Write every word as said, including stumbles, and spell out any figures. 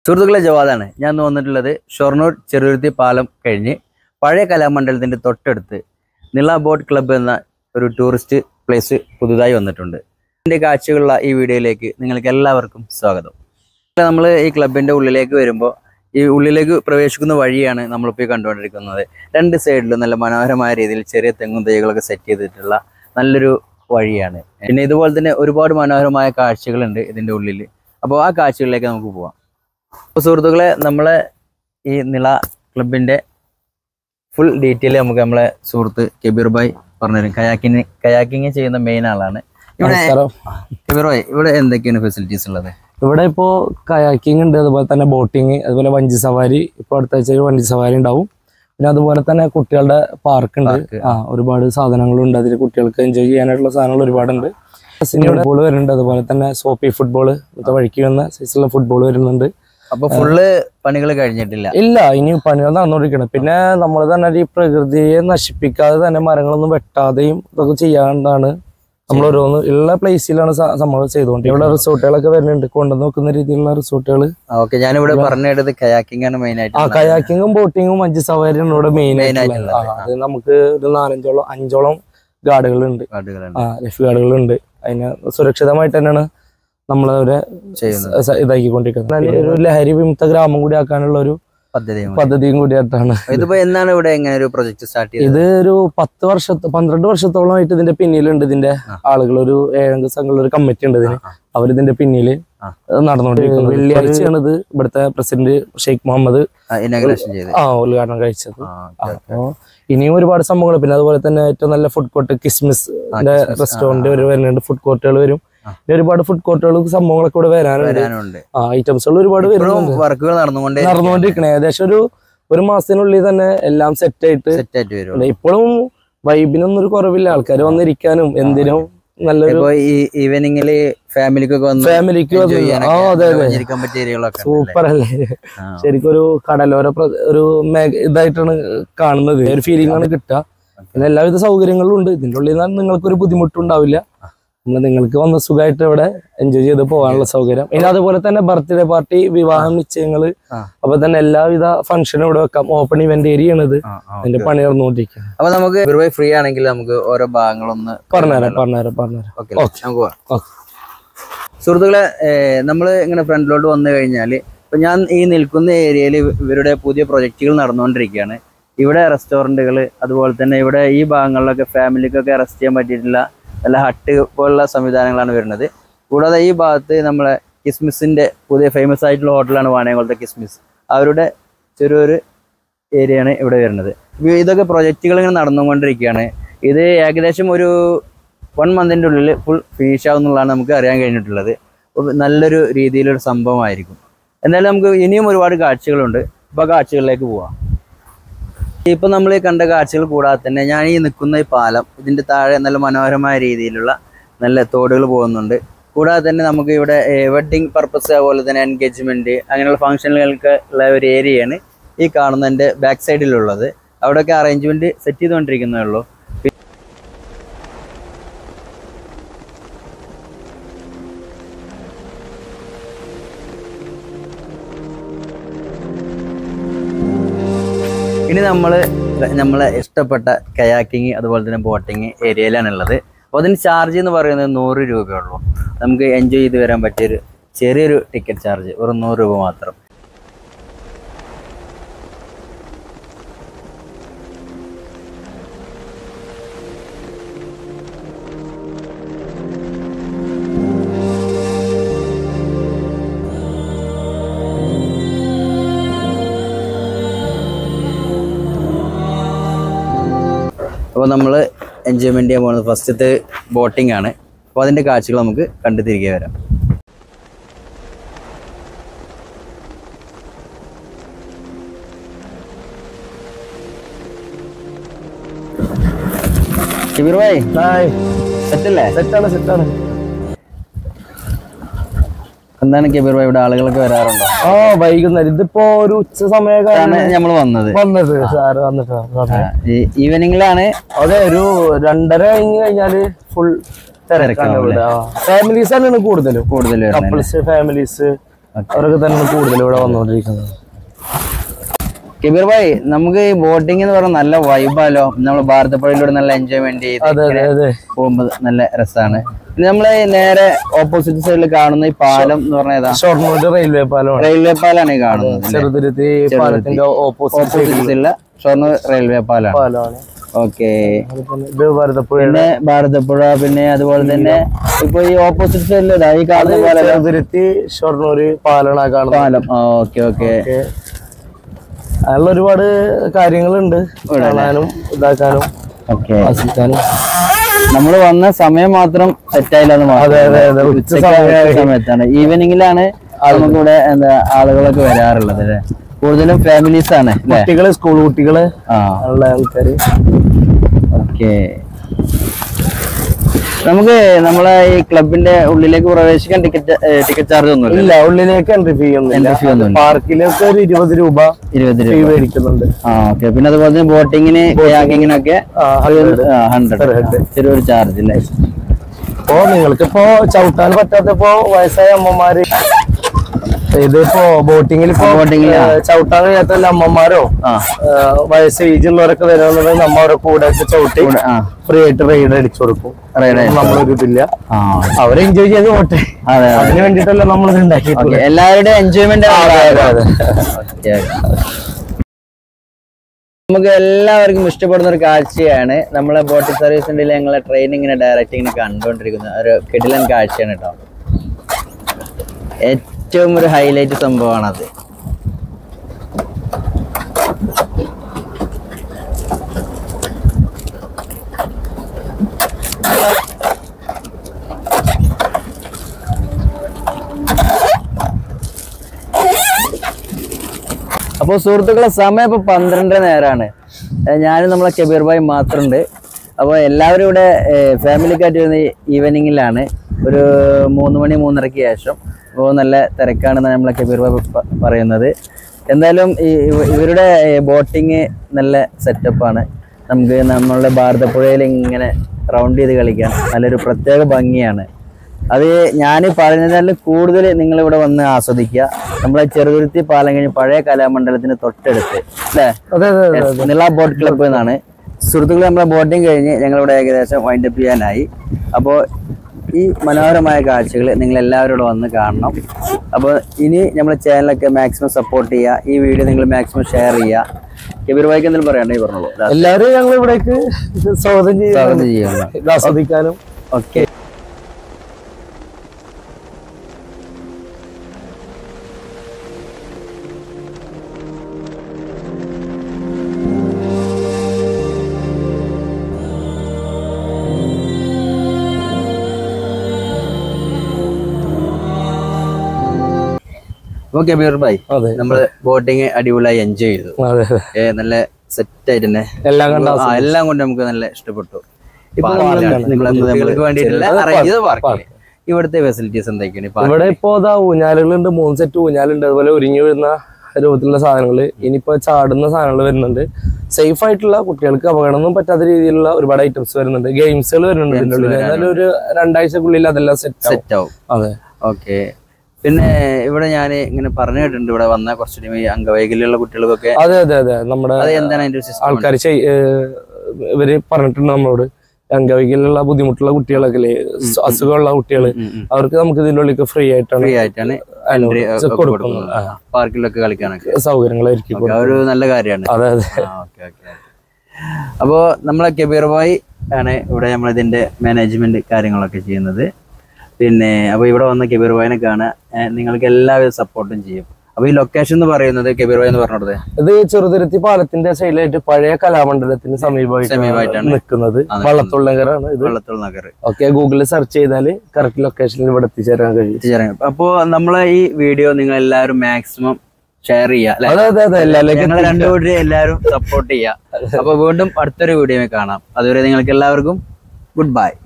സുഹൃത്തുക്കളെ ജവാദാണ്. ഞാൻ വന്നിട്ടുള്ളത് ഷൊർണൂർ ചെറുതുരുത്തി പാലം കഴിഞ്ഞ് പഴയ കലാമണ്ഡലത്തിൻ്റെ തൊട്ടടുത്ത് നിള ബോട്ട് ക്ലബ്ബ് എന്ന ഒരു ടൂറിസ്റ്റ് പ്ലേസ് പുതുതായി വന്നിട്ടുണ്ട്. ഇതിൻ്റെ കാഴ്ചകളുള്ള ഈ വീഡിയോയിലേക്ക് നിങ്ങൾക്ക് എല്ലാവർക്കും സ്വാഗതം. നമ്മൾ ഈ ക്ലബിൻ്റെ ഉള്ളിലേക്ക് വരുമ്പോൾ ഈ ഉള്ളിലേക്ക് പ്രവേശിക്കുന്ന വഴിയാണ് നമ്മളിപ്പോൾ കണ്ടുകൊണ്ടിരിക്കുന്നത്. രണ്ട് സൈഡിലും നല്ല മനോഹരമായ രീതിയിൽ ചെറിയ തെങ്ങും തൈകളൊക്കെ സെറ്റ് ചെയ്തിട്ടുള്ള നല്ലൊരു വഴിയാണ്. പിന്നെ ഇതുപോലെ തന്നെ ഒരുപാട് മനോഹരമായ കാഴ്ചകളുണ്ട് ഇതിൻ്റെ ഉള്ളിൽ. അപ്പോൾ ആ കാഴ്ചകളിലേക്ക് നമുക്ക് പോവാം. അപ്പോൾ സുഹൃത്തുക്കളെ, നമ്മളെ ഈ നിള ക്ലബിൻ്റെ ഫുൾ ഡീറ്റെയിൽ നമുക്ക് നമ്മളെ സുഹൃത്ത് കബീർ ഭായ് പറഞ്ഞുതരും. കയാക്കിങ് കയാക്കിങ് ചെയ്യുന്ന മെയിൻ ആളാണ്. ഇവിടെ കബീർ ഭായ്, ഇവിടെ എന്തൊക്കെയാണ് ഫെസിലിറ്റീസ് ഉള്ളത്? ഇവിടെ ഇപ്പോൾ കയാക്കിങ് ഉണ്ട്, അതുപോലെ തന്നെ ബോട്ടിങ്, അതുപോലെ വഞ്ചി സവാരി. ഇപ്പോൾ അടുത്ത ആഴ്ച വഞ്ചി സവാരി ഉണ്ടാവും. പിന്നെ അതുപോലെ തന്നെ കുട്ടികളുടെ പാർക്ക് ഉണ്ട്. ആ ഒരുപാട് സാധനങ്ങളുണ്ട്. അതിൽ കുട്ടികൾക്ക് എൻജോയ് ചെയ്യാനായിട്ടുള്ള സാധനങ്ങൾ ഒരുപാടുണ്ട്. ഫുട്ബോൾ വരുന്നുണ്ട്. അതുപോലെ തന്നെ സോപ്പി ഫുട്ബോൾ, വഴിക്ക് വന്ന സൈസുള്ള ഫുട്ബോൾ വരുന്നുണ്ട്. അപ്പൊ ഫുള്ള് പണികൾ കഴിഞ്ഞിട്ടില്ല? ഇല്ല, ഇനി പണികൾ നടന്നുകൊണ്ടിരിക്കണം. പിന്നെ നമ്മൾ തന്നെ ഈ പ്രകൃതിയെ നശിപ്പിക്കാതെ തന്നെ മരങ്ങളൊന്നും വെട്ടാതെയും ഇതൊക്കെ ചെയ്യാണ്ടാണ് നമ്മൾ ഓരോന്ന് ഉള്ള പ്ലേസിലാണ് സംഭവം ചെയ്തുകൊണ്ട്. ഇവിടെ റിസോർട്ടുകളൊക്കെ വരുന്നുണ്ട്, കൊണ്ടുവന്ന് നോക്കുന്ന രീതിയിലുള്ള റിസോർട്ടുകൾ. ഓക്കെ, ഞാനിവിടെ പറഞ്ഞത് കയാക്കിംഗ് ആണ് മെയിൻ ആയിട്ട്. ആ കയാക്കിങ്ങും ബോട്ടിങ്ങും വഞ്ചി സവാരിയാണ് ഇവിടെ മെയിൻ ആയിട്ടുള്ളത്. അത് നമുക്ക് ഒരു നാലഞ്ചോളം അഞ്ചോളം ഗാർഡുകളുണ്ട്, ആ ലൈഫ് ഗാർഡുകളുണ്ട്. അതിന് സുരക്ഷിതമായിട്ട് തന്നെയാണ് നമ്മളവരെ ഇതാക്കിക്കൊണ്ടിരിക്കുന്നത്. ഒരു ലഹരി വിമുക്ത ഗ്രാമം കൂടി ആക്കാനുള്ള ഒരു പദ്ധതിയും കൂടിയായിട്ടാണ്. ഇതിപ്പോ എന്നാണ് ഇവിടെ എങ്ങനെ ഒരു പ്രൊജക്ട് സ്റ്റാർട്ട് ചെയ്തത്? ഇത് ഒരു പത്ത് വർഷത്തെ പന്ത്രണ്ട് വർഷത്തോളമായിട്ട് ഇതിന്റെ പിന്നിലുണ്ട്. ഇതിന്റെ ആളുകൾ ഒരു ഏഴംഗ സംഘമുള്ള ഒരു കമ്മിറ്റി ഉണ്ട് ഇതിന്. അവരിതിന്റെ പിന്നില് നടന്നുകൊണ്ടിരിക്കുന്നത്. വെള്ളിയാഴ്ചയാണ് ഇത് ഇവിടുത്തെ പ്രസിഡന്റ് ഷെയ്ഖ് മുഹമ്മദ് ആ ഉദ്ഘാടനം കഴിച്ചത്. അപ്പോ ഇനിയും ഒരുപാട് സംഭവങ്ങൾ. പിന്നെ അതുപോലെ തന്നെ ഏറ്റവും നല്ല ഫുഡ് കോർട്ട് കിസ്മിസ് റെസ്റ്റോറന്റ് വരുന്നുണ്ട്. ഫുഡ് കോർട്ടുകൾ വരും. ഒരുപാട് ഫുഡ് കോർട്ടുകളും സംഭവങ്ങളൊക്കെ ഇവിടെ വരാനുണ്ട്. ആ ഐറ്റംസുകൾ ഒരുപാട് വർക്കുകൾ നടന്നുകൊണ്ടിരിക്കണേ. ഏകദേശം ഒരു ഒരു മാസത്തിനുള്ളിൽ തന്നെ എല്ലാം സെറ്റ് ആയിട്ട് സെറ്റ് ആയിട്ട് വരും. ഇപ്പോഴും വൈബിനൊന്നും ഒരു കുറവില്ല. ആൾക്കാർ വന്നിരിക്കാനും എന്തിനും നല്ലൊരു ഈവനിങ്ങില് ഫാമിലിക്കൊക്കെ ഫാമിലിക്ക് സൂപ്പർ അല്ലേ. ശരിക്കും ഒരു കടലോര ഒരു ഇതായിട്ടാണ് കാണുന്നത്. ഒരു ഫീലിംഗ് ആണ് കിട്ടുക. പിന്നെ എല്ലാവിധ സൗകര്യങ്ങളും ഉണ്ട് ഇതിൻ്റെ ഉള്ളിൽ. നിങ്ങൾക്കൊരു ബുദ്ധിമുട്ടുണ്ടാവില്ല. നിങ്ങൾക്ക് വന്ന സുഖമായിട്ട് ഇവിടെ എൻജോയ് ചെയ്ത് പോകാനുള്ള സൗകര്യം. ഇനി അതുപോലെ തന്നെ ബർത്ത്ഡേ പാർട്ടി, വിവാഹം, നിശ്ചയങ്ങള്, അപ്പൊ തന്നെ എല്ലാവിധ ഫംഗ്ഷനും ഇവിടെ വെക്കാം. ഓപ്പൺ ഇവന്റ് ഏരിയ ആണിത്. അതിന്റെ പണി നടന്നുകൊണ്ടിരിക്കുന്നത്. അപ്പൊ നമുക്ക് ഫ്രീ ആണെങ്കിൽ നമുക്ക് ഓരോ ഭാഗങ്ങളൊന്ന് പറഞ്ഞുതരാം പറഞ്ഞുതരാം പറഞ്ഞുതരാം സുഹൃത്തുക്കളെ, നമ്മള് ഇങ്ങനെ ഫ്രണ്ടിലോട്ട് വന്നു കഴിഞ്ഞാല് ഇപ്പൊ ഞാൻ ഈ നിൽക്കുന്ന ഏരിയയിൽ ഇവരുടെ പുതിയ പ്രൊജക്റ്റുകൾ നടന്നുകൊണ്ടിരിക്കുകയാണ്. ഇവിടെ റെസ്റ്റോറൻറ്റുകൾ, അതുപോലെ തന്നെ ഇവിടെ ഈ ഭാഗങ്ങളിലൊക്കെ ഫാമിലിക്കൊക്കെ റെസ്റ്റ് ചെയ്യാൻ പറ്റിയിട്ടുള്ള നല്ല ഹട്ട് പോലുള്ള സംവിധാനങ്ങളാണ് വരുന്നത്. കൂടാതെ ഈ ഭാഗത്ത് നമ്മളെ കിസ്മിസിൻ്റെ പുതിയ ഫേമസ് ആയിട്ടുള്ള ഹോട്ടലാണ് വാണിയംകുളത്തെ കിസ്മിസ്. അവരുടെ ചെറിയൊരു ഏരിയയാണ് ഇവിടെ വരുന്നത്. ഇതൊക്കെ പ്രൊജക്റ്റുകൾ ഇങ്ങനെ നടന്നുകൊണ്ടിരിക്കുകയാണ്. ഇത് ഏകദേശം ഒരു വൺ മന്തിൻ്റെ ഉള്ളിൽ ഫുൾ ഫിനിഷ് ആവുന്നുള്ളതാണ് നമുക്ക് അറിയാൻ കഴിഞ്ഞിട്ടുള്ളത്. നല്ലൊരു രീതിയിലൊരു സംഭവമായിരിക്കും. എന്തായാലും നമുക്ക് ഇനിയും ഒരുപാട് കാഴ്ചകളുണ്ട്. ഇപ്പോൾ കാഴ്ചകളിലേക്ക് പോവാം. ഇപ്പം നമ്മൾ ഈ കണ്ട കാഴ്ചകൾ കൂടാതെ തന്നെ ഞാൻ ഈ നിൽക്കുന്ന ഈ പാലം, ഇതിൻ്റെ താഴെ നല്ല മനോഹരമായ രീതിയിലുള്ള നല്ല തോടുകൾ പോകുന്നുണ്ട്. കൂടാതെ തന്നെ നമുക്ക് ഇവിടെ വെഡ്ഡിങ് പർപ്പസ്, അതുപോലെ തന്നെ എൻഗേജ്മെൻറ്റ്, അങ്ങനെയുള്ള ഫംഗ്ഷനുകൾക്ക് ഉള്ള ഒരു ഏരിയയാണ് ഈ കാണുന്നതിൻ്റെ ബാക്ക് സൈഡിലുള്ളത്. അവിടെയൊക്കെ അറേഞ്ച്മെൻറ്റ് സെറ്റ് ചെയ്തുകൊണ്ടിരിക്കുന്നേ ഉള്ളൂ. ഇനി നമ്മൾ നമ്മളെ ഇഷ്ടപ്പെട്ട കയാക്കിങ്, അതുപോലെ തന്നെ ബോട്ടിങ് ഏരിയയിലാണുള്ളത്. അപ്പോൾ അതിന് ചാർജ് എന്ന് പറയുന്നത് നൂറ് രൂപയുള്ളൂ. നമുക്ക് എൻജോയ് ചെയ്ത് വരാൻ പറ്റിയൊരു ചെറിയൊരു ടിക്കറ്റ് ചാർജ്, ഒരു നൂറ് രൂപ മാത്രം. അപ്പോൾ നമ്മൾ എൻജോയ്മെൻറ്റ് ചെയ്യാൻ പോകുന്നത് ഫസ്റ്റത്തെ ബോട്ടിംഗ് ആണ്. അപ്പോൾ അതിൻ്റെ കാഴ്ചകൾ നമുക്ക് കണ്ടു തിരികെ വരാം. കബീർ ഭായ്, സെറ്റല്ലേ? സെറ്റാണ് സെറ്റാണ് എന്താണ് കബീർ ഭായ്, ഇവിടെ ആളുകളൊക്കെ വരാറുണ്ടോ? ആ വൈകുന്നേരം, ഇതിപ്പോ ഒരു ഉച്ച സമയമാണ് നമ്മൾ വന്നത് വന്നത് സാറ് വന്നിട്ട് ഈവനിങ്ങിലാണ്. അതെ, ഒരു രണ്ടര കഴിഞ്ഞ് കഴിഞ്ഞാല് ഫുൾ തിരക്കാണ്. ഫാമിലീസ് തന്നെയാണ് കൂടുതലും, കൂടുതൽ കപ്പിൾസ്, ഫാമിലീസ്, അവരൊക്കെ തന്നെ കൂടുതൽ ഇവിടെ വന്നുകൊണ്ടിരിക്കുന്നത്. കബീർ ഭായ്, നമുക്ക് ഈ ബോട്ടിംഗ് എന്ന് പറഞ്ഞാൽ നല്ല വൈബാലോ. നമ്മൾ ഭാരതപ്പുഴയിലൂടെ നല്ല എൻജോയ്മെന്റ് ചെയ്ത് പോകുമ്പോൾ നല്ല രസമാണ്. നമ്മള് നേരെ ഓപ്പോസിറ്റ് സൈഡിൽ കാണുന്ന ഈ പാലം എന്ന് പറഞ്ഞാൽ ഷൊർണൂർ റെയിൽവേ പാലം റെയിൽവേ പാലാണ് ഈ കാണുന്നത്. ചെറുതുരുത്തി പാലത്തിന്റെ ഓപ്പോസിറ്റ് ഷൊർണൂർ റെയിൽവേ പാലാണ്. ഓക്കെ, പിന്നെ ഭാരതപ്പുഴ, പിന്നെ അതുപോലെ തന്നെ ഇപ്പൊ ഈ ഓപ്പോസിറ്റ് സൈഡിൽ ഈ കാണുന്ന പോലെ ചെറുതുരുത്തി ഷൊർണൂർ പാലാണ് കാണുന്നത് പാലം. ഓക്കെ ഓക്കെ, അതിലുള്ള ഒരുപാട് കാര്യങ്ങളുണ്ട് കാണാനും ഇതാക്കാനും ആസ്വദിക്കാനും. നമ്മള് വന്ന സമയം മാത്രം സെറ്റായില്ലെന്ന് മാത്രം. സമയത്താണ് ഈവനിങ്ങിലാണ് നമുക്കിവിടെ എന്താ ആളുകളൊക്കെ വരാറുള്ളത് അല്ലെ. കൂടുതലും ഫാമിലീസ് ആണ്, കുട്ടികള്, സ്കൂൾ കുട്ടികള് ഉള്ള ആൾക്കാര്. ഓക്കെ, നമുക്ക് നമ്മളെ ഈ ക്ലബിന്റെ ഉള്ളിലേക്ക് പ്രവേശിക്കാൻ ടിക്കറ്റ് ടിക്കറ്റ് ചാർജ് ഒന്നും ഇല്ല. ഉള്ളിലേക്ക് എൻട്രി ഫീ ഒന്നും. പാർക്കിലേക്ക് ഒരു ഇരുപത് രൂപ ഇരുപത് രൂപ മേടിക്കുന്നുണ്ട്. ആ ഓക്കെ, പിന്നെ അതുപോലെ തന്നെ ബോട്ടിങ്ങിന് യാക്കിങ്ങിനൊക്കെ ഹൺഡ്രഡ് ചെറിയൊരു ചാർജ് അല്ലേ. അപ്പോ നിങ്ങൾക്കിപ്പോ ചവിട്ടാൻ പറ്റാത്തപ്പോ വയസ്സായ അമ്മമാര്, ഇതിപ്പോ ബോട്ടിങ്ങിൽ ഇപ്പോ ചവിട്ടാൻ കഴിയാത്ത അമ്മമാരോ വയസ്സ് ഏജുള്ളവരൊക്കെ വരാന്നുണ്ടെങ്കിൽ നമ്മ അവരെ കൂടെ ചവിട്ടി ഫ്രീ ആയിട്ട് റൈഡ് അടിച്ചു കൊടുക്കും. നമ്മളൊരു ഇതില്ല, അവരെ എൻജോയ് ചെയ്ത് പോട്ടെ. അതിന് വേണ്ടിട്ടല്ല നമ്മൾ ഉണ്ടാക്കി. എല്ലാവരുടെ എൻജോയ്മെന്റ്. നമുക്ക് എല്ലാവർക്കും ഇഷ്ടപ്പെടുന്ന ഒരു കാഴ്ചയാണ് നമ്മളെ ബോട്ടിംഗ് സർവീസിന്റെ ഞങ്ങളെ ട്രെയിനിങ്ങിനെ ഡയറക്റ്റിങ്ങിനെ കണ്ടുകൊണ്ടിരിക്കുന്ന ഒരു കിടിലൻ കാഴ്ചയാണ് കേട്ടോ. ഏറ്റവും ഒരു ഹൈലൈറ്റ് സംഭവമാണത്. അപ്പോൾ സുഹൃത്തുക്കളെ, സമയം ഇപ്പൊ പന്ത്രണ്ടര നേരമാണ്. ഞാനും നമ്മളെ കബീർ ഭായ് മാത്രമുണ്ട്. അപ്പോൾ എല്ലാവരും ഇവിടെ ഫാമിലിക്കായിട്ട് വരുന്ന ഈവനിങ്ങിലാണ്, ഒരു മൂന്ന് മണി മൂന്നരയ്ക്ക് ശേഷം. അപ്പോൾ നല്ല തിരക്കാണെന്ന് നമ്മളെ കബീർ ഭായ് പറയുന്നത്. എന്തായാലും ഈ ഇവരുടെ ബോട്ടിങ് നല്ല സെറ്റപ്പാണ്. നമുക്ക് നമ്മളുടെ ഭാരതപ്പുഴയിൽ ഇങ്ങനെ റൗണ്ട് ചെയ്ത് കളിക്കാൻ നല്ലൊരു പ്രത്യേക ഭംഗിയാണ്. അത് ഞാൻ പറഞ്ഞതിൽ കൂടുതൽ നിങ്ങളിവിടെ വന്ന് ആസ്വദിക്കുക. നമ്മളെ ചെറുതുരുത്തി പാലം കഴിഞ്ഞ് പഴയ കലാമണ്ഡലത്തിന് തൊട്ടടുത്ത് അല്ലേ, നിള ബോട്ട് ക്ലബ്ബ് എന്നാണ്. സുഹൃത്തുക്കൾ, നമ്മളെ ബോട്ടിങ് കഴിഞ്ഞ് ഞങ്ങളിവിടെ ഏകദേശം വൈൻഡപ്പ് ചെയ്യാനായി. അപ്പോൾ ഈ മനോഹരമായ കാഴ്ചകൾ നിങ്ങൾ എല്ലാവരും വന്ന് കാണണം. അപ്പോൾ ഇനി നമ്മുടെ ചാനലൊക്കെ മാക്സിമം സപ്പോർട്ട് ചെയ്യുക. ഈ വീഡിയോ നിങ്ങൾ മാക്സിമം ഷെയർ ചെയ്യുക. കബീർ ഭായിക്ക് എന്തെങ്കിലും പറയണ്ടേ പറഞ്ഞോളൂ. എല്ലാവരും ഞങ്ങൾ ഇവിടേക്ക് സ്വാഗതം ചെയ്യാം, ആസ്വദിക്കാനും. ഓക്കെ, ഓക്കെ കബീർ ഭായ്, നമ്മള് ബോട്ടിങ് അടിപൊളിയായി എൻജോയ് ചെയ്തു. നല്ല സെറ്റ് ആയിട്ട് തന്നെ എല്ലാം കൊണ്ട് നമുക്ക് നല്ല ഇഷ്ടപ്പെട്ടു. ഇപ്പൊ നിങ്ങൾക്ക് വേണ്ടിയിട്ടുള്ള ഇവിടുത്തെ ഫെസിലിറ്റീസ് എന്തൊക്കെയാണ്? ഇവിടെ ഇപ്പോ ഇതാ ഊഞ്ഞാലുകളുണ്ട്, മൂന്ന് സെറ്റ് ഊഞ്ഞാലുണ്ട്. അതുപോലെ ഒരുങ്ങി വരുന്ന രൂപത്തിലുള്ള സാധനങ്ങൾ, ഇനിയിപ്പോ ചാടുന്ന സാധനങ്ങൾ വരുന്നുണ്ട്. സേഫ് ആയിട്ടുള്ള കുട്ടികൾക്ക് അപകടമൊന്നും പറ്റാത്ത രീതിയിലുള്ള ഒരുപാട് ഐറ്റംസ് വരുന്നുണ്ട്. ഗെയിംസുകൾ വരുന്നുണ്ട് ഇതിന്റെ ഉള്ളിൽ. എന്നാലും ഒരു രണ്ടാഴ്ചക്കുള്ളിൽ അതെല്ലാം സെറ്റ് സെറ്റ് ആവും. അതെ, ഓക്കെ. പിന്നെ ഇവിടെ ഞാൻ ഇങ്ങനെ പറഞ്ഞു കേട്ടിട്ടുണ്ട്, ഇവിടെ വന്ന കുറച്ചുകൂടി അംഗവൈകല്യമുള്ള കുട്ടികൾക്കൊക്കെ. അതെ അതെ അതെ നമ്മുടെ ആൾക്കാർ ഇവര് പറഞ്ഞിട്ടുണ്ട് നമ്മളോട്. അംഗവൈകല്യമുള്ള ബുദ്ധിമുട്ടുള്ള കുട്ടികളൊക്കെ അല്ലേ, അസുഖമുള്ള കുട്ടികള്, അവർക്ക് നമുക്ക് ഇതിന്റെ ഉള്ളിൽ ഫ്രീ ആയിട്ടാണ് ഫ്രീ ആയിട്ടാണ് കൊടുക്കുന്നത്. പാർക്കിലൊക്കെ കളിക്കാനൊക്കെ സൗകര്യങ്ങളായിരിക്കും. ഒരു നല്ല കാര്യമാണ്. അതെ അതെ. അപ്പോ നമ്മളെ കബീർ ഭായ് ആണ് ഇവിടെ നമ്മളിതിന്റെ മാനേജ്മെന്റ് കാര്യങ്ങളൊക്കെ ചെയ്യുന്നത്. പിന്നെ അപ്പൊ ഇവിടെ വന്ന കബീർ ഭായിനെ കാണാൻ നിങ്ങൾക്ക് എല്ലാവിധ സപ്പോർട്ടും ചെയ്യും. അപ്പൊ ഈ ലൊക്കേഷൻ എന്ന് പറയുന്നത് കബീർ ഭായ് എന്ന് പറഞ്ഞത് ഇത് ചെറുതുരുത്തി പാലത്തിന്റെ സൈഡിലായിട്ട് പഴയ കലാമണ്ഡലത്തിന് സമീപമായിട്ടാണ് നിൽക്കുന്നത്. വള്ളത്തോൾ നഗറാണ് ഇത്. വള്ളത്തോൾ നഗർ. ഓക്കെ, ഗൂഗിളിൽ സെർച്ച് ചെയ്താൽ കറക്റ്റ് ലൊക്കേഷനിൽ ഇവിടെ എത്തിച്ചേരാൻ കഴിയും. എത്തിച്ചേരാൻ. അപ്പോ നമ്മളെ ഈ വീഡിയോ നിങ്ങൾ എല്ലാവരും മാക്സിമം ഷെയർ ചെയ്യുക. ഞങ്ങൾ രണ്ടുകൂടി എല്ലാവരും സപ്പോർട്ട് ചെയ്യുക. അപ്പൊ വീണ്ടും അടുത്തൊരു വീഡിയോ കാണാം. അതുവരെ നിങ്ങൾക്ക് എല്ലാവർക്കും ഗുഡ് ബൈ.